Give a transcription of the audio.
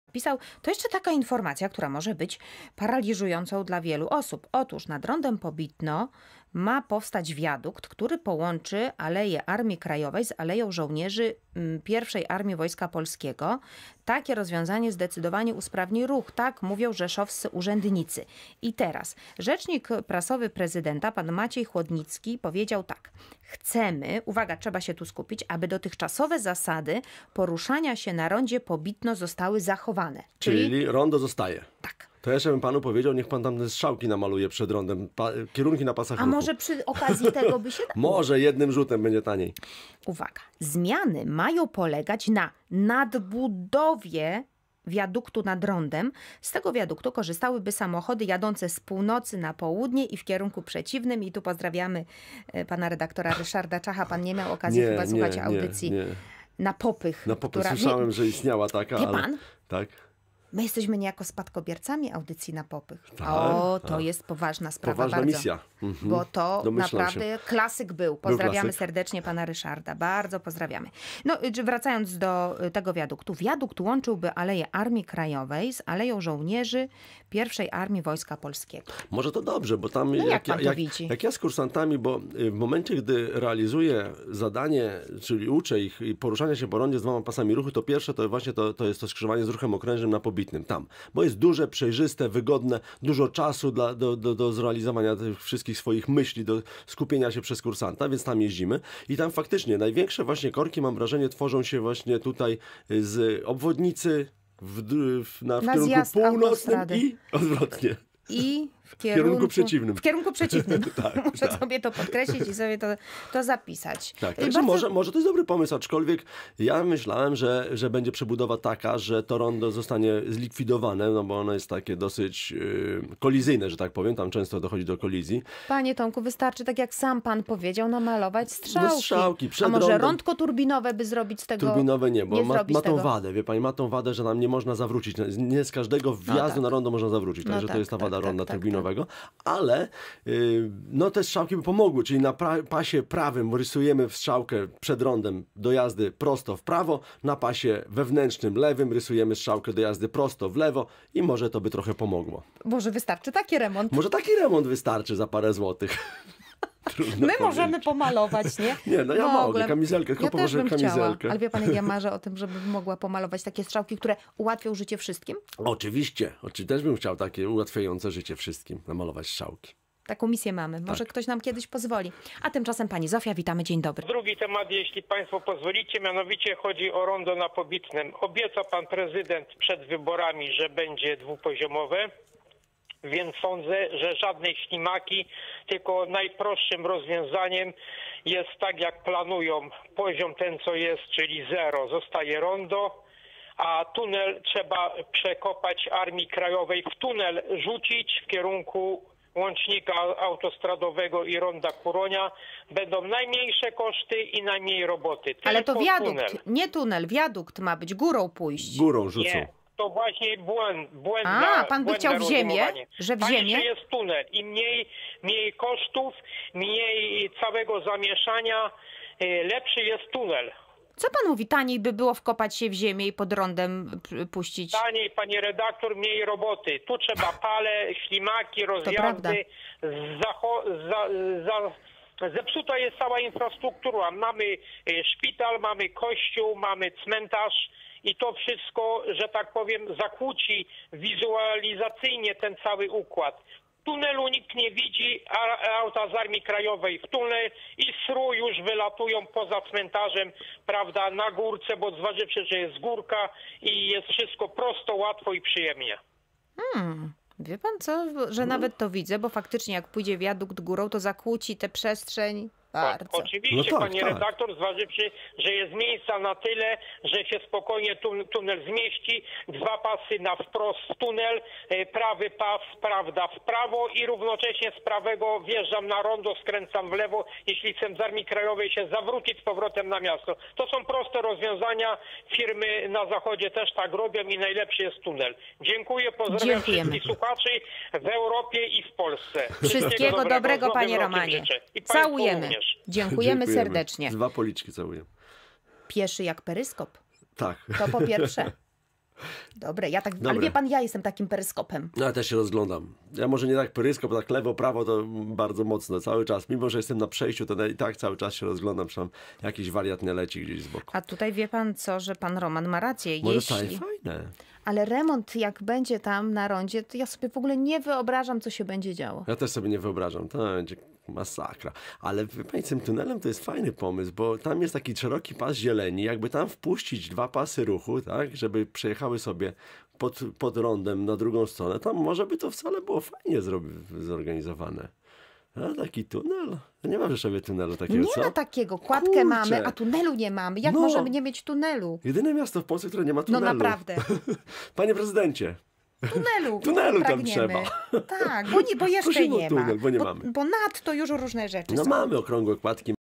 pisał, to jeszcze taka informacja, która może być paraliżującą dla wielu osób. Otóż nad rondem Pobitno ma powstać wiadukt, który połączy Aleję Armii Krajowej z Aleją Żołnierzy I Armii Wojska Polskiego. Takie rozwiązanie zdecydowanie usprawni ruch, tak mówią rzeszowscy urzędnicy. I teraz rzecznik prasowy prezydenta, pan Maciej Chłodnicki, powiedział tak. Chcemy, uwaga, trzeba się tu skupić, aby dotychczasowe zasady poruszania się na rondzie Pobitno zostały zachowane. Czyli rondo zostaje. Tak. To jeszcze bym panu powiedział, niech pan tam te strzałki namaluje przed rondem, kierunki na pasach A ruchu. może przy okazji tego by się dało? Może jednym rzutem będzie taniej. Uwaga, zmiany mają polegać na nadbudowie wiaduktu nad rondem. Z tego wiaduktu korzystałyby samochody jadące z północy na południe i w kierunku przeciwnym. I tu pozdrawiamy pana redaktora Ryszarda Czacha. Pan nie miał okazji chyba słuchać audycji na Popych. Na Popych słyszałem, że istniała taka, Wie ale... pan? Tak. My jesteśmy niejako spadkobiercami audycji na Popych. Tak, O, to jest poważna sprawa. Poważna bardzo. misja. Bo to Domyślam naprawdę się. klasyk był. Pozdrawiamy klasyk. serdecznie pana Ryszarda. Bardzo pozdrawiamy. No, wracając do tego wiaduktu. Wiadukt łączyłby Aleję Armii Krajowej z Aleją Żołnierzy I Armii Wojska Polskiego. Może to dobrze, bo tam jak pan to widzi? jak ja z kursantami, bo w momencie, gdy realizuję zadanie, czyli uczę ich poruszania się po rondzie z 2 pasami ruchu, to pierwsze to właśnie to jest to skrzyżowanie z ruchem okrężnym na Pobitnym. Tam. Bo jest duże, przejrzyste, wygodne, dużo czasu do zrealizowania tych wszystkich swoich myśli, do skupienia się przez kursanta, więc tam jeździmy. I tam faktycznie największe właśnie korki, mam wrażenie, tworzą się właśnie tutaj z obwodnicy w kierunku północnym i odwrotnie. I w kierunku przeciwnym. W kierunku przeciwnym. Tak, Muszę tak. sobie to podkreślić i sobie to zapisać. Tak, także może to jest dobry pomysł, aczkolwiek ja myślałem, że będzie przebudowa taka, że to rondo zostanie zlikwidowane, no bo ono jest takie dosyć kolizyjne, że tak powiem, tam często dochodzi do kolizji. Panie Tomku, wystarczy, tak jak sam pan powiedział, namalować strzałki. No strzałki przed A może rondem. rondko turbinowe by zrobić z tego? Turbinowe nie, bo ma tą tego. wadę, wie pani, ma tą wadę, że nam nie można zawrócić. Nie z każdego wjazdu tak. na rondo można zawrócić, No także tak, to jest ta wada tak, ronda tak, turbinowego. Ale no te strzałki by pomogły, czyli na pasie prawym rysujemy strzałkę przed rondem do jazdy prosto w prawo, na pasie wewnętrznym lewym rysujemy strzałkę do jazdy prosto w lewo i może to by trochę pomogło. Może wystarczy taki remont. Może taki remont wystarczy za parę złotych. Trudno My możemy powiedzieć. pomalować, nie? Nie, no ja W mogę, ogóle. kamizelkę, tylko Ja też położę bym chciała, kamizelkę. ale wie pan, jak ja marzę o tym, żebym mogła pomalować takie strzałki, które ułatwią życie wszystkim? Oczywiście, też bym chciał takie ułatwiające życie wszystkim, namalować strzałki. Taką misję mamy. Może ktoś nam kiedyś pozwoli. A tymczasem pani Zofia, witamy, dzień dobry. Drugi temat, jeśli państwo pozwolicie, mianowicie chodzi o rondo na Pobitnym. Obiecał pan prezydent przed wyborami, że będzie dwupoziomowe, więc sądzę, że żadnej ślimaki, tylko najprostszym rozwiązaniem jest tak, jak planują. Poziom ten, co jest, czyli 0, zostaje rondo, a tunel trzeba przekopać Armii Krajowej, w tunel rzucić w kierunku łącznika autostradowego i ronda Kuronia. Będą najmniejsze koszty i najmniej roboty. Ale to Tylko wiadukt, tunel. nie tunel, wiadukt ma być, górą pójść. Górą rzucą. Nie, to właśnie błędne. A, pan by chciał w ziemię? rozumowanie. Że w Tańszy ziemię? jest tunel i mniej kosztów, mniej całego zamieszania, lepszy jest tunel. Co pan mówi, taniej by było wkopać się w ziemię i pod rondem puścić? Taniej, panie redaktor, mniej roboty. Tu trzeba pale, ślimaki, prawda. rozjazdy. Zepsuta jest cała infrastruktura. Mamy szpital, mamy kościół, mamy cmentarz i to wszystko, że tak powiem, zakłóci wizualizacyjnie ten cały układ. Tunelu nikt nie widzi, a auta z Armii Krajowej w tunel i sru już wylatują poza cmentarzem, prawda, na górce, bo zważywszy, że jest górka i jest wszystko prosto, łatwo i przyjemnie. Wie pan co, że nawet to widzę, bo faktycznie jak pójdzie wiadukt górą, to zakłóci tę przestrzeń bardzo. Oczywiście, No tak, panie tak. redaktor, zważywszy, że jest miejsca na tyle, że się spokojnie tunel zmieści, 2 pasy na wprost w tunel, prawy pas, prawda, w prawo i równocześnie z prawego wjeżdżam na rondo, skręcam w lewo, jeśli chcę z Armii Krajowej się zawrócić z powrotem na miasto. To są proste rozwiązania, firmy na zachodzie też tak robią i najlepszy jest tunel. Dziękuję, pozdrawiam Dziękujemy. wszystkich słuchaczy w Europie i w Polsce. Wszystkiego dobrego, z Nowym panie rokiem Romanie. życzę. I państwu Całujemy. również. Dziękujemy serdecznie. 2 policzki całuję. Pieszy jak peryskop. Tak. To po pierwsze. Dobre, ale Dobre. wie pan, ja jestem takim peryskopem. No, ja też się rozglądam. Ja może nie tak peryskop, tak lewo, prawo to bardzo mocno, cały czas. Mimo że jestem na przejściu, to i tak cały czas się rozglądam, czy tam jakiś wariat nie leci gdzieś z boku. A tutaj wie pan co, że pan Roman ma rację. Może to jest fajne. Ale remont jak będzie tam na rondzie, to ja sobie w ogóle nie wyobrażam, co się będzie działo. Ja też sobie nie wyobrażam, to będzie masakra. Ale wie pani, z tym tunelem to jest fajny pomysł, bo tam jest taki szeroki pas zieleni, jakby tam wpuścić 2 pasy ruchu, tak, żeby przejechały sobie pod rondem na drugą stronę, tam może by to wcale było fajnie zorganizowane. A taki tunel? Nie ma w Rzeszowie tunelu takiego, Nie co? ma takiego. Kładkę Kurczę. mamy, a tunelu nie mamy. Jak No. możemy nie mieć tunelu? Jedyne miasto w Polsce, które nie ma tunelu. No naprawdę. Panie prezydencie, Tunelu tam pragniemy. trzeba. Tak, bo jeszcze Prosimy o nie tunel, ma. bo nie mamy. Bo nadto już różne rzeczy no są. mamy okrągłe kładki.